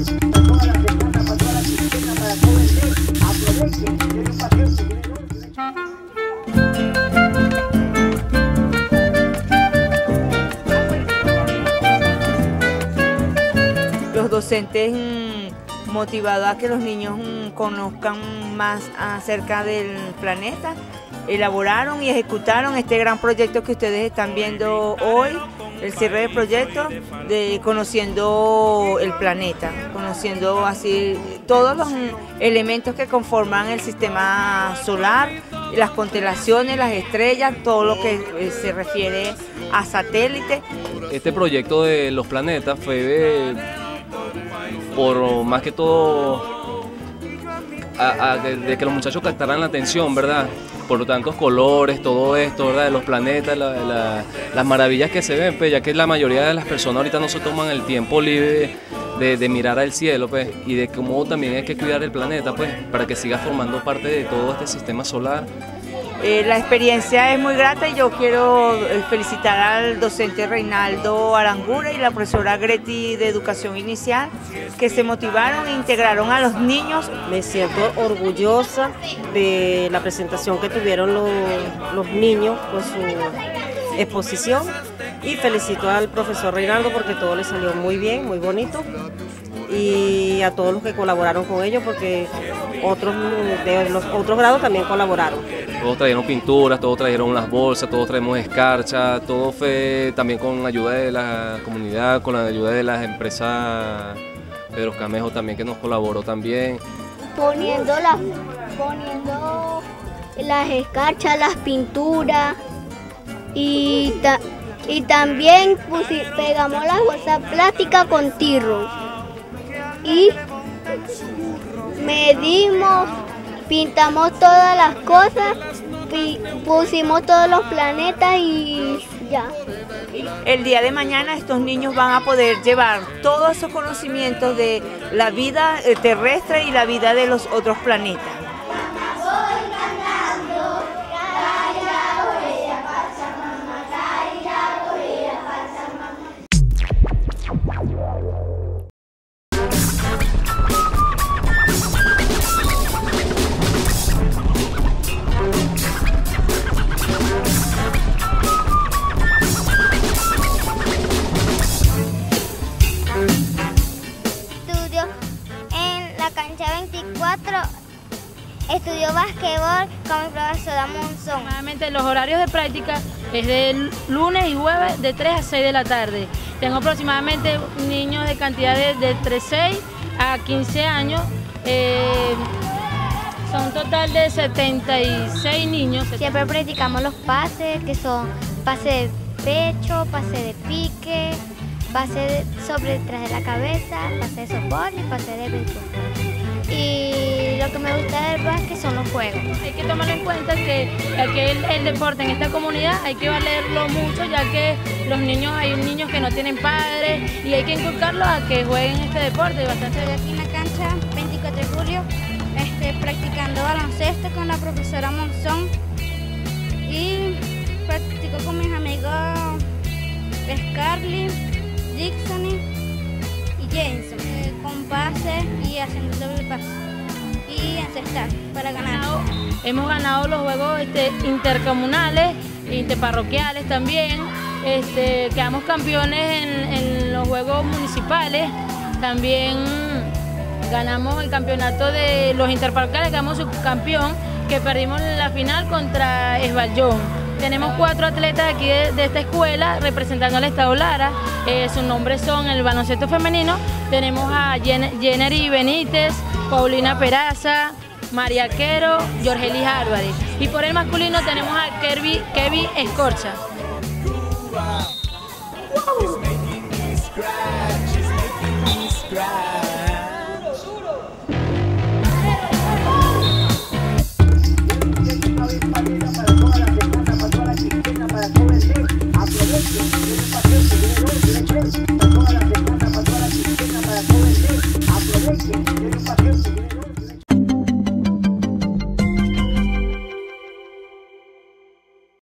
Los docentes motivados a que los niños conozcan más acerca del planeta, elaboraron y ejecutaron este gran proyecto que ustedes están viendo hoy, el cierre del proyecto de Conociendo el Planeta, conociendo así todos los elementos que conforman el sistema solar, las constelaciones, las estrellas, todo lo que se refiere a satélites. Este proyecto de los planetas fue por más que todo de que los muchachos captaran la atención, ¿verdad? Por tantos colores, todo esto, ¿verdad? De los planetas, las maravillas que se ven, pues, ya que la mayoría de las personas ahorita no se toman el tiempo libre de mirar al cielo, pues, y de cómo también hay que cuidar el planeta, pues, para que siga formando parte de todo este sistema solar. La experiencia es muy grata y yo quiero felicitar al docente Reinaldo Arangura y la profesora Greti de Educación Inicial, que se motivaron e integraron a los niños. Me siento orgullosa de la presentación que tuvieron los niños con su exposición y felicito al profesor Reinaldo porque todo le salió muy bien, muy bonito, y a todos los que colaboraron con ellos porque otros de los otros grados también colaboraron. Todos trajeron pinturas, todos trajeron las bolsas, todos traemos escarcha, todo fue también con ayuda de la comunidad, con la ayuda de las empresas. Pedro Camejo también que nos colaboró también. Poniendo las escarchas, las pinturas y también pegamos las bolsas plásticas con tirro y medimos, pintamos todas las cosas, pusimos todos los planetas y ya. El día de mañana estos niños van a poder llevar todos esos conocimientos de la vida terrestre y la vida de los otros planetas. Estudió basquetbol con mi profesora Monzón. Normalmente los horarios de práctica es de lunes y jueves de 3 a 6 de la tarde. Tengo aproximadamente niños de cantidad de 6 a 15 años. Son un total de 76 niños. Siempre practicamos los pases, que son pase de pecho, pase de pique, pase sobre detrás de la cabeza, pase de soporte y pase de béisbol. Y lo que me gusta del básquet son los juegos. Hay que tomar en cuenta que el deporte en esta comunidad hay que valerlo mucho, ya que los niños, hay niños que no tienen padres y hay que inculcarlos a que jueguen este deporte. Estoy aquí en la cancha 24 de julio practicando baloncesto con la profesora Monzón y practico con mis amigos Scarly, Dixon y Jameson, con pases y haciendo doble pase y encestar para ganar. Hemos ganado los juegos intercomunales, interparroquiales también, quedamos campeones en los juegos municipales, también ganamos el campeonato de los interparroquiales, quedamos subcampeón, que perdimos en la final contra Esballón. Tenemos 4 atletas aquí de esta escuela representando al estado Lara. Sus nombres son el baloncesto femenino. Tenemos a Jennery Benítez, Paulina Peraza, María Quero, Jorgelis Álvarez. Y por el masculino tenemos a Kevin Escorcha.